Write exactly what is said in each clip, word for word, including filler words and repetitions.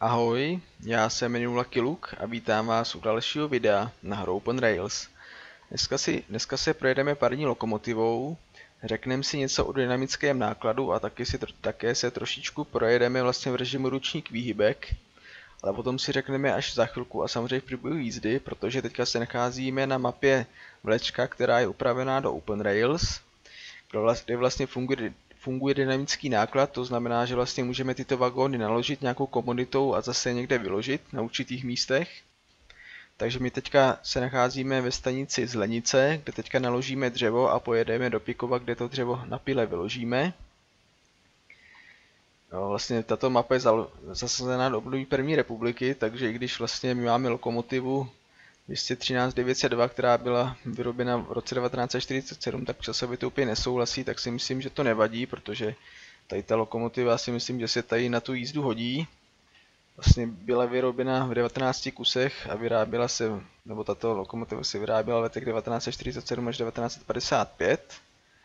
Ahoj, já se jmenuji Lucky Luke a vítám vás u dalšího videa na hru Open Rails. Dneska, si, dneska se projedeme parní lokomotivou, řekneme si něco o dynamickém nákladu a taky si, také se trošičku projedeme vlastně v režimu ručník výhybek, ale potom si řekneme až za chvilku a samozřejmě v průběhu jízdy, protože teďka se nacházíme na mapě vlečka, která je upravená do Open Rails, kde vlastně funguje funguje dynamický náklad, to znamená, že vlastně můžeme tyto vagóny naložit nějakou komoditou a zase někde vyložit na určitých místech. Takže my teďka se nacházíme ve stanici Zlenice, kde teďka naložíme dřevo a pojedeme do Pikova, kde to dřevo na pile vyložíme. No, vlastně tato mapa je zasazená do období první republiky, takže i když vlastně my máme lokomotivu dvě stě třináct devět set dva, která byla vyrobena v roce devatenáct set čtyřicet sedm, tak časově to úplně nesouhlasí, tak si myslím, že to nevadí, protože tady ta lokomotiva si myslím, že se tady na tu jízdu hodí. Vlastně byla vyrobena v devatenácti kusech a vyráběla se, nebo tato lokomotiva se vyráběla v letech devatenáct set čtyřicet sedm až devatenáct set padesát pět.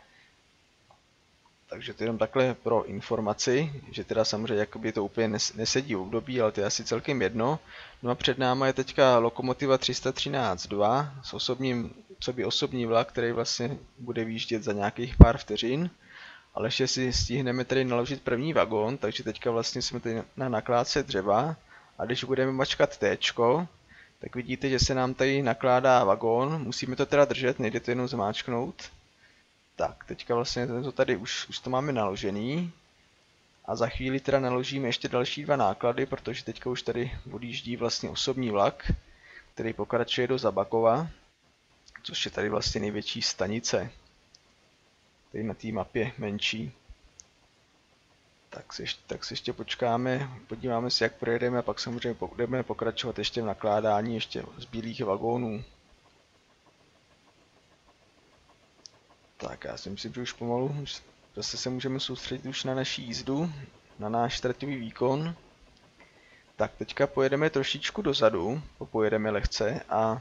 Takže to jenom takhle pro informaci, že teda samozřejmě jakoby to úplně nesedí v období, ale to je asi celkem jedno. No a před náma je teďka lokomotiva tři sta třináct dva s osobním, co by osobní vlak, který vlastně bude výjíždět za nějakých pár vteřin. Ale ještě si stihneme tady naložit první vagón, takže teďka vlastně jsme tady na nakládce dřeva. A když budeme mačkat T, tak vidíte, že se nám tady nakládá vagón, musíme to teda držet, nejde to jenom zmáčknout. Tak, teďka vlastně to tady už, už to máme naložený. A za chvíli teda naložíme ještě další dva náklady, protože teďka už tady odjíždí vlastně osobní vlak, který pokračuje do Zabakova, což je tady vlastně největší stanice. Tady na té mapě menší. Tak se, ještě, tak se ještě počkáme, podíváme se, jak projedeme a pak samozřejmě budeme pokračovat ještě v nakládání ještě z bílých vagónů. Tak já si myslím, že už pomalu zase se můžeme soustředit už na naši jízdu, na náš traťový výkon. Tak teďka pojedeme trošičku dozadu, pojedeme lehce a,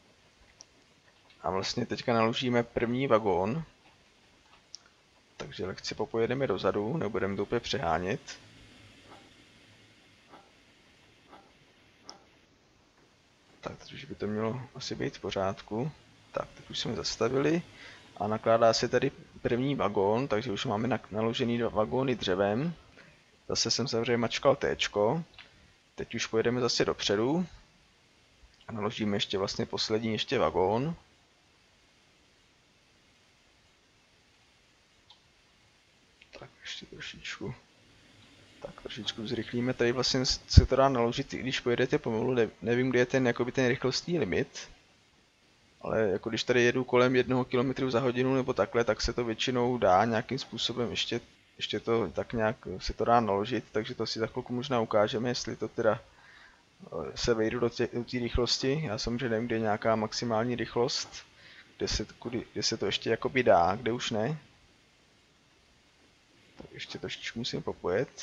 a vlastně teďka naložíme první vagón. Takže lehce popojedeme dozadu, nebudeme to úplně přehánět. Tak, takže by to mělo asi být v pořádku. Tak, teď už jsme zastavili. A nakládá se tady první vagón, takže už máme naložený dva vagóny dřevem. Zase jsem samozřejmě mačkal T. Teď už pojedeme zase dopředu. A naložíme ještě vlastně poslední ještě vagón. Tak ještě trošičku. Tak trošičku zrychlíme. Tady vlastně se to dá naložit, i když pojedete pomalu. Nevím, kde je ten, jakoby ten rychlostní limit. Ale jako když tady jedu kolem jednoho kilometru za hodinu nebo takhle, tak se to většinou dá nějakým způsobem ještě, ještě to tak nějak se to dá naložit, takže to si za chvilku možná ukážeme, jestli to teda se vejdu do té rychlosti. Já samozřejmě nevím, kde je nějaká maximální rychlost, kde se, kudy, kde se to ještě jakoby dá, kde už ne. Tak ještě trošičku musím popojet.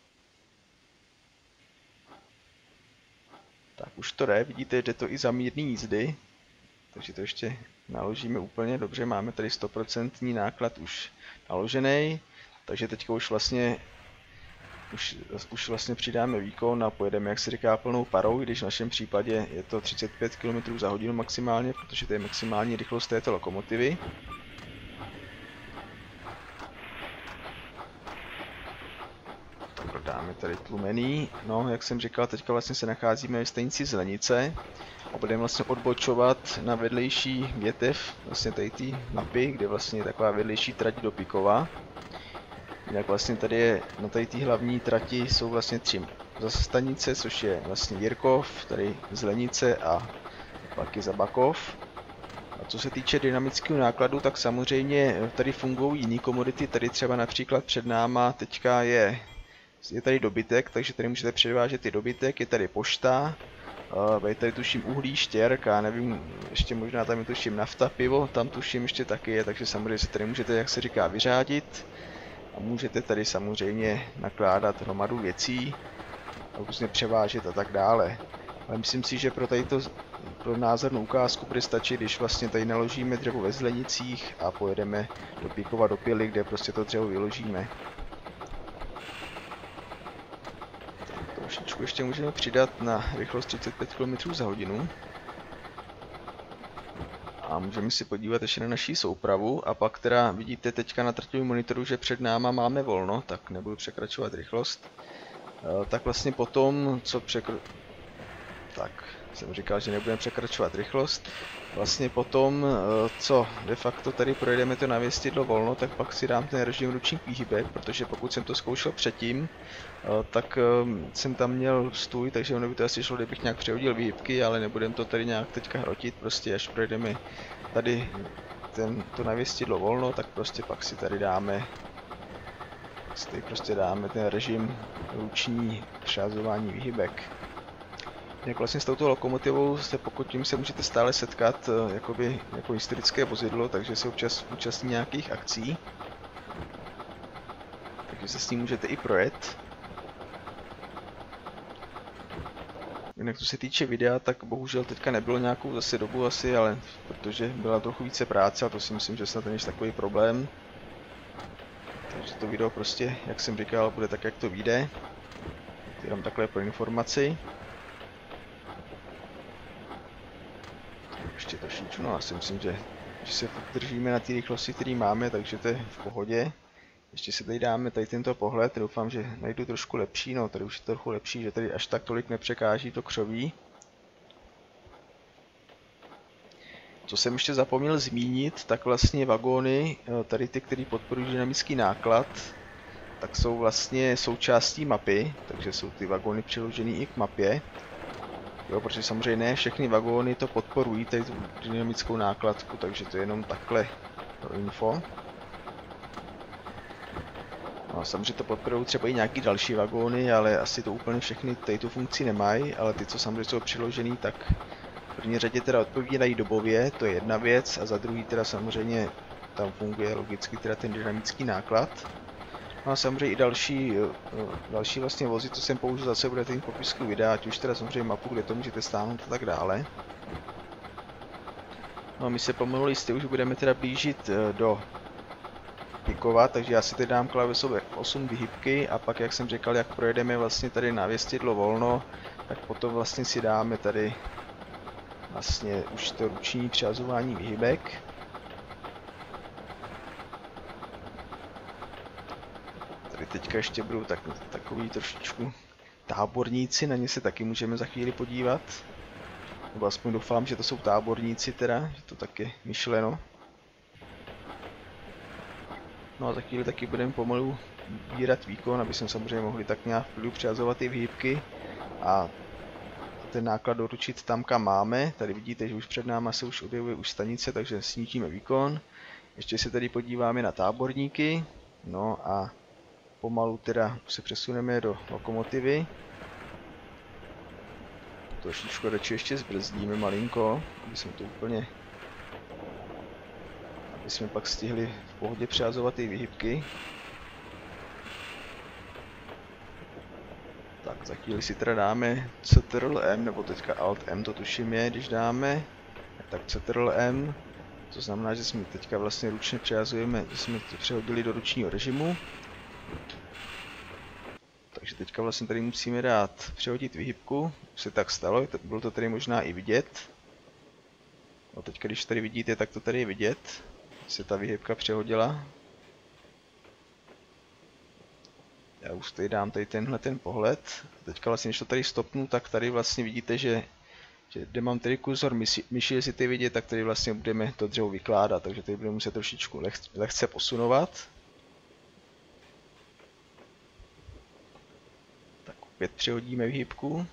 Tak už to jde, vidíte, jde to i za mírný jízdy. Takže to ještě naložíme úplně dobře, máme tady sto procent náklad už naložený, takže teďka už vlastně, už, už vlastně přidáme výkon a pojedeme, jak se říká, plnou parou, když v našem případě je to třicet pět kilometrů za hodinu maximálně, protože to je maximální rychlost této lokomotivy. Tak dáme tady tlumený, no jak jsem říkal, teďka vlastně se nacházíme ve stanici Zlenice. A budeme vlastně odbočovat na vedlejší větev vlastně tady té mapy, kde vlastně je taková vedlejší trať do Pikova. Jinak vlastně tady je, na tady té hlavní trati jsou vlastně tři zastanice, což je vlastně Jirkov, tady Zlenice a pak je Zabakov. A co se týče dynamického nákladu, tak samozřejmě tady fungují jiné komodity, tady třeba například před náma teďka je, je tady dobytek, takže tady můžete převážet i dobytek, je tady pošta. Uh, tady tuším uhlí, štěrk a nevím, ještě možná tam je tuším nafta, pivo, tam tuším ještě taky je, takže samozřejmě se tady můžete, jak se říká, vyřádit. A můžete tady samozřejmě nakládat hromadu věcí, a různě převážet a tak dále. Ale myslím si, že pro tadyto pro názornou ukázku bude stačit, když vlastně tady naložíme dřevo ve Zlenicích a pojedeme do Pikova, do Pily, kde prostě to dřevo vyložíme. Trošičku ještě můžeme přidat na rychlost třicet pět kilometrů za hodinu. A můžeme si podívat ještě na naší soupravu a pak teda vidíte teďka na trťovém monitoru, že před náma máme volno, tak nebudu překračovat rychlost. E, tak vlastně potom, co překr... Tak, jsem říkal, že nebudeme překračovat rychlost. Vlastně potom, co de facto tady projedeme to navěstidlo volno, tak pak si dám ten režim ruční výhybek, protože pokud jsem to zkoušel předtím, tak jsem tam měl stůj, takže ono by to asi šlo, kdybych nějak přehodil výhybky, ale nebudem to tady nějak teďka hrotit, prostě až projedeme tady ten, to navěstidlo volno, tak prostě pak si tady dáme si tady prostě dáme ten režim ruční přehazování výhybek. Jak vlastně s touto lokomotivou se pokud tím se můžete stále setkat jakoby, jako historické vozidlo, takže se občas účastní nějakých akcí. Takže se s tím můžete i projet. Jinak co se týče videa, tak bohužel teďka nebylo nějakou zase dobu asi, ale protože byla trochu více práce a to si myslím, že snad není takový problém. Takže to video prostě, jak jsem říkal, bude tak, jak to vyjde. Jenom takhle pro informaci. Ještě trošičku, no já si myslím, že, že se držíme na té rychlosti, který máme, takže to je v pohodě. Ještě si tady dáme tady tento pohled, doufám, že najdu trošku lepší, no tady už je trochu lepší, že tady až tak tolik nepřekáží to křoví. Co jsem ještě zapomněl zmínit, tak vlastně vagóny, tady ty, které podporují dynamický náklad, tak jsou vlastně součástí mapy, takže jsou ty vagóny přiložené i k mapě. Jo, protože samozřejmě ne všechny vagóny to podporují, tady tu dynamickou nákladku, takže to je jenom takhle pro info. No, samozřejmě to podporují třeba i nějaký další vagóny, ale asi to úplně všechny tady tu funkci nemají, ale ty, co samozřejmě jsou přiložený, tak v první řadě teda odpovídají dobově, to je jedna věc, a za druhý teda samozřejmě tam funguje logicky teda ten dynamický náklad. No a samozřejmě i další, další vlastně vozy, co jsem použil, zase budete jim popisku videa, ať už teda samozřejmě mapu, kde to můžete stáhnout a tak dále. No a my se pomalu jistě už budeme teda blížit do Pikova, takže já si teď dám klávesové osm vyhybky a pak, jak jsem říkal, jak projedeme vlastně tady navěstidlo volno, tak potom vlastně si dáme tady vlastně už to ruční přehazování vyhybek. Tady teďka ještě budou tak, takový trošičku táborníci, na ně se taky můžeme za chvíli podívat. Nebo aspoň doufám, že to jsou táborníci teda, že to tak je myšleno. No a za chvíli taky budeme pomalu bírat výkon, aby jsme samozřejmě mohli tak nějak v klidu přehazovat ty výhybky a ten náklad doručit tam, kam máme. Tady vidíte, že už před náma se už objevuje už stanice, takže snížíme výkon. Ještě se tady podíváme na táborníky. No a pomalu teda se přesuneme do lokomotivy. Trošičku radši ještě zbrzdíme malinko, aby jsme to úplně aby jsme pak stihli v pohodě přehazovat ty výhybky. Tak za chvíli si teda dáme Ctrl M, nebo teďka Alt M to tuším je, když dáme. Tak Ctrl M, to znamená, že jsme teďka vlastně ručně přehazujeme, že jsme to přehodili do ručního režimu. Takže teďka vlastně tady musíme dát přehodit výhybku, už se tak stalo, bylo to tady možná i vidět. No teďka když tady vidíte, tak to tady je vidět, se ta výhybka přehodila. Já už tady dám tady tenhle ten pohled. Teďka vlastně, když to tady stopnu, tak tady vlastně vidíte, že, že kde mám tady kurzor myši, myši, jestli ty vidět, tak tady vlastně budeme to dřevo vykládat, takže tady budeme muset trošičku leh, lehce posunovat. Tak opět přehodíme výhybku,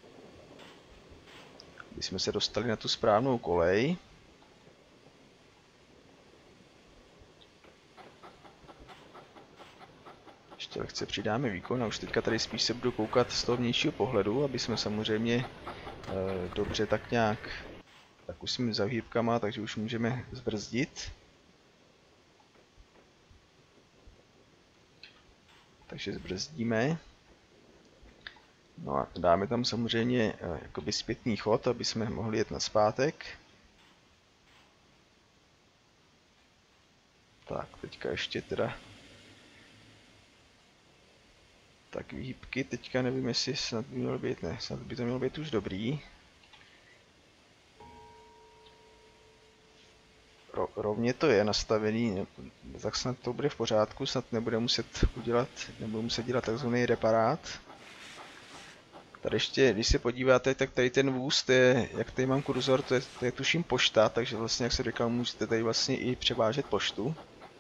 aby jsme se dostali na tu správnou kolej. Ještě lehce přidáme výkon a už teďka tady spíš se budu koukat z toho vnějšího pohledu, aby jsme samozřejmě e, dobře tak nějak, tak už jsme za výhybkama, takže už můžeme zbrzdit. Takže zbrzdíme. No a dáme tam samozřejmě e, jakoby zpětný chod, aby jsme mohli jet nazpátek. Tak, teďka ještě teda Tak výhybky teďka nevím, jestli snad by mělo být, ne, snad by to mělo být už dobrý. Ro, rovně to je nastavený, tak snad to bude v pořádku, snad nebude muset udělat, nebudu muset dělat takzvaný reparát. Tady ještě, když se podíváte, tak tady ten vůz, to je, jak tady mám kurzor, to je, to je tuším pošta, takže vlastně, jak se říkal, můžete tady vlastně i převážet poštu.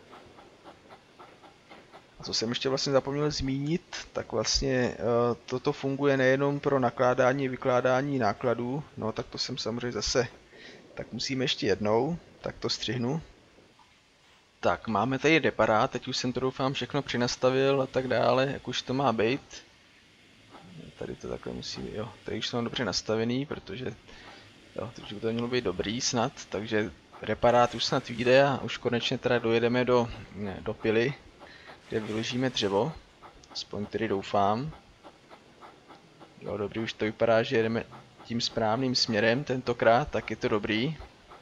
A co jsem ještě vlastně zapomněl zmínit, tak vlastně uh, toto funguje nejenom pro nakládání a vykládání nákladů, no tak to jsem samozřejmě zase, tak musíme ještě jednou, tak to střihnu. Tak, máme tady reparát, teď už jsem to doufám všechno přinastavil a tak dále, jak už to má být. Tady to takhle musí, jo, tady už jsem dobře nastavený, protože jo, teď by to mělo být dobrý snad, takže reparát už snad vyjde a už konečně teda dojedeme do, ne, do pily, kde vyložíme dřevo, aspoň tedy doufám. Jo, dobrý, už to vypadá, že jedeme tím správným směrem tentokrát, tak je to dobrý.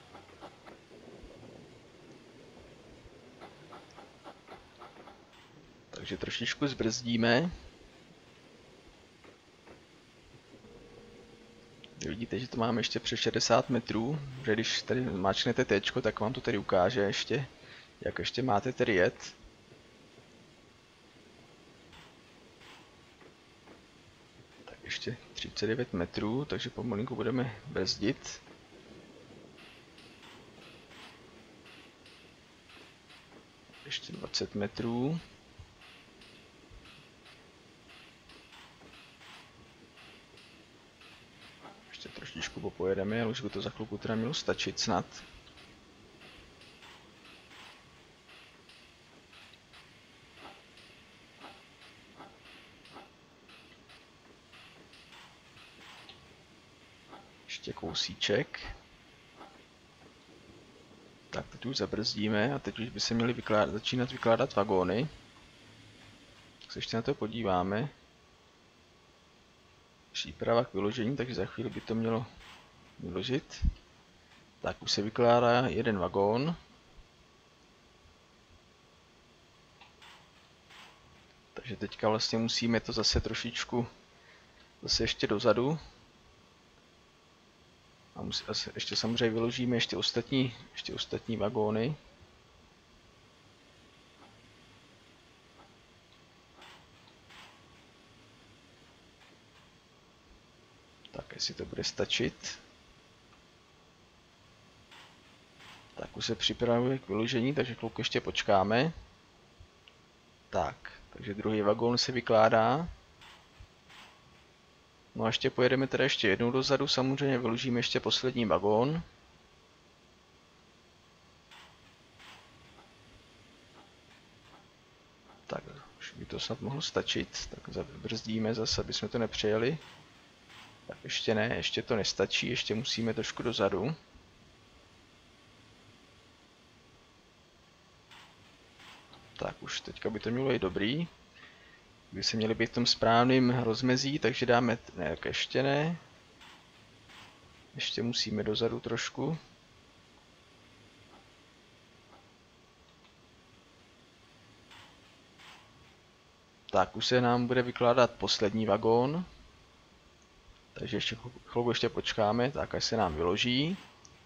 Takže trošičku zbrzdíme. Vidíte, že to máme ještě přes šedesát metrů, že když tady máčknete téčko, tak vám to tady ukáže ještě, jak ještě máte tady jet. Tak ještě třicet devět metrů, takže pomalinku budeme brzdit. Ještě dvacet metrů. Ještě trošičku popojedeme, ale už by to za chvilku teda mělo stačit snad. Ještě kousíček. Tak teď už zabrzdíme a teď už by se měly vykládat, začínat vykládat vagóny. Tak se ještě na to podíváme. Příprava k vyložení, takže za chvíli by to mělo vyložit. Tak už se vykládá jeden vagón. Takže teďka vlastně musíme to zase trošičku zase ještě dozadu. A musí, ještě samozřejmě vyložíme ještě ostatní, ještě ostatní vagóny. Tak jestli to bude stačit. Tak už se připravuje k vyložení, takže chvilku ještě počkáme. Tak, takže druhý vagón se vykládá. No a ještě pojedeme teda ještě jednou dozadu, samozřejmě vyložíme ještě poslední vagón. Tak, už by to snad mohlo stačit, tak zabrzdíme zase, aby jsme to nepřejeli. Tak ještě ne, ještě to nestačí, ještě musíme trošku dozadu. Tak už teďka by to mělo být dobrý. By se měli být v tom správným rozmezí, takže dáme, ne, ještě ne. Ještě musíme dozadu trošku. Tak už se nám bude vykládat poslední vagón. Takže ještě chvilku ještě počkáme, tak až se nám vyloží.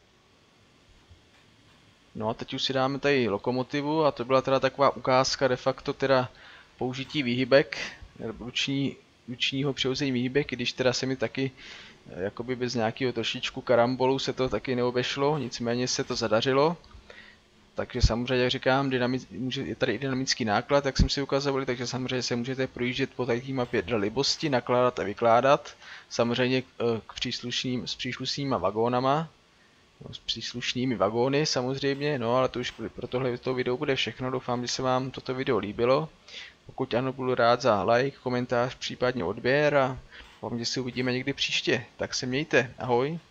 No a teď už si dáme tady lokomotivu a to byla teda taková ukázka de facto teda použití výhybek, ruční, ručního přihození výhybek, i když teda se mi taky jakoby bez nějakého trošičku karambolu se to taky neobešlo, nicméně se to zadařilo. Takže samozřejmě, jak říkám, dynamic, je tady i dynamický náklad, jak jsem si ukázal, takže samozřejmě se můžete projíždět po tady mapě dle libosti, nakládat a vykládat. Samozřejmě k příslušným, s příslušnýma vagónama, no, s příslušnými vagóny samozřejmě, no ale to už pro tohle to video bude všechno, doufám, že se vám toto video líbilo. Pokud ano, budu rád za like, komentář, případně odběr a doufám, že se uvidíme někdy příště. Tak se mějte, ahoj.